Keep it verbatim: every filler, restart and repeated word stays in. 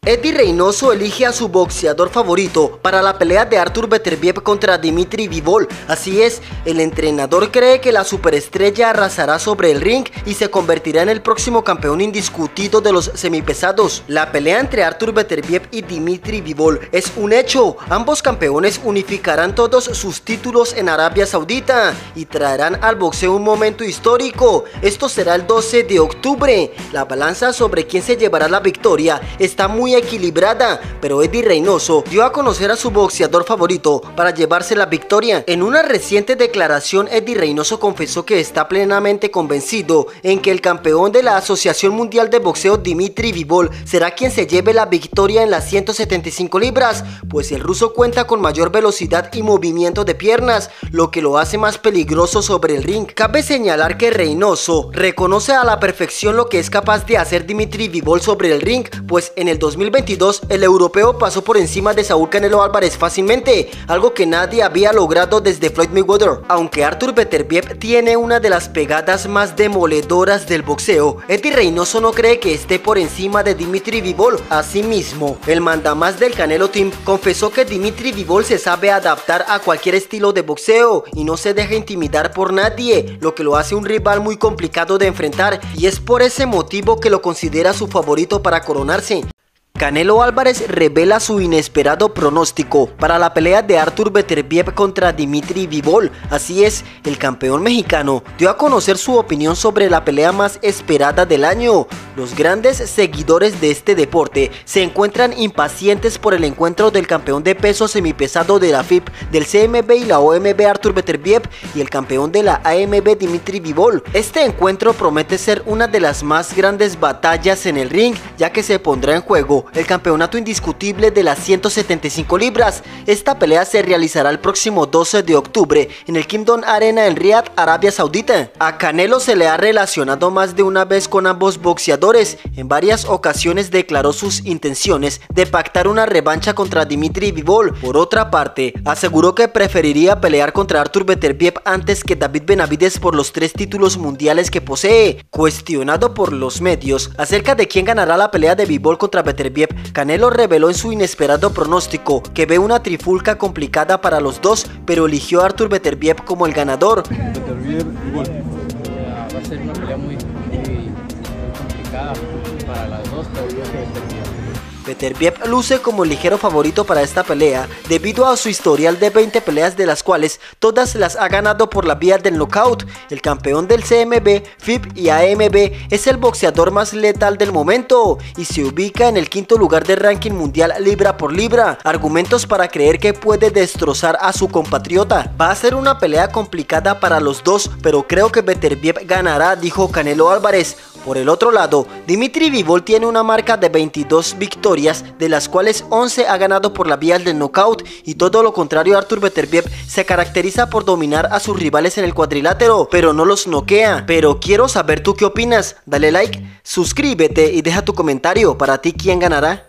Eddie Reynoso elige a su boxeador favorito para la pelea de Artur Beterbiev contra Dmitry Bivol. Así es, el entrenador cree que la superestrella arrasará sobre el ring y se convertirá en el próximo campeón indiscutido de los semipesados. La pelea entre Artur Beterbiev y Dmitry Bivol es un hecho. Ambos campeones unificarán todos sus títulos en Arabia Saudita y traerán al boxeo un momento histórico. Esto será el doce de octubre. La balanza sobre quién se llevará la victoria está muy equilibrada, pero Eddie Reynoso dio a conocer a su boxeador favorito para llevarse la victoria. En una reciente declaración, Eddie Reynoso confesó que está plenamente convencido en que el campeón de la Asociación Mundial de Boxeo, Dmitry Bivol, será quien se lleve la victoria en las ciento setenta y cinco libras, pues el ruso cuenta con mayor velocidad y movimiento de piernas, lo que lo hace más peligroso sobre el ring. Cabe señalar que Reynoso reconoce a la perfección lo que es capaz de hacer Dmitry Bivol sobre el ring, pues en el dos mil veintidós el europeo pasó por encima de Saúl Canelo Álvarez fácilmente, algo que nadie había logrado desde Floyd Mayweather. Aunque Artur Beterbiev tiene una de las pegadas más demoledoras del boxeo, Eddie Reynoso no cree que esté por encima de Dmitry Bivol. Asimismo, el mandamás del Canelo Team confesó que Dmitry Bivol se sabe adaptar a cualquier estilo de boxeo y no se deja intimidar por nadie, lo que lo hace un rival muy complicado de enfrentar, y es por ese motivo que lo considera su favorito para coronarse. Canelo Álvarez revela su inesperado pronóstico para la pelea de Artur Beterbiev contra Dmitry Bivol. Así es, el campeón mexicano dio a conocer su opinión sobre la pelea más esperada del año. Los grandes seguidores de este deporte se encuentran impacientes por el encuentro del campeón de peso semipesado de la F I B del C M B y la O M B Artur Beterbiev y el campeón de la A M B Dmitry Bivol. Este encuentro promete ser una de las más grandes batallas en el ring, ya que se pondrá en juego el campeonato indiscutible de las ciento setenta y cinco libras. Esta pelea se realizará el próximo doce de octubre en el Kingdom Arena en Riad, Arabia Saudita. A Canelo se le ha relacionado más de una vez con ambos boxeadores. En varias ocasiones declaró sus intenciones de pactar una revancha contra Dmitry Bivol. Por otra parte, aseguró que preferiría pelear contra Artur Beterbiev antes que David Benavidez por los tres títulos mundiales que posee. Cuestionado por los medios acerca de quién ganará la pelea de Bivol contra Beterbiev, Canelo reveló en su inesperado pronóstico que ve una trifulca complicada para los dos, pero eligió a Artur Beterbiev como el ganador. Beterbiev igual. Va a ser una pelea muy, muy, muy complicada para las dos, pero creo que Beterbiev. Beterbiev luce como el ligero favorito para esta pelea debido a su historial de veinte peleas, de las cuales todas las ha ganado por la vía del knockout. El campeón del C M B, F I B y A M B es el boxeador más letal del momento y se ubica en el quinto lugar del ranking mundial libra por libra. Argumentos para creer que puede destrozar a su compatriota. Va a ser una pelea complicada para los dos, pero creo que Beterbiev ganará, dijo Canelo Álvarez. Por el otro lado, Dmitry Bivol tiene una marca de veintidós victorias, de las cuales once ha ganado por la vía del knockout, y todo lo contrario, Artur Beterbiev se caracteriza por dominar a sus rivales en el cuadrilátero, pero no los noquea. Pero quiero saber tú qué opinas. Dale like, suscríbete y deja tu comentario. Para ti, ¿quién ganará?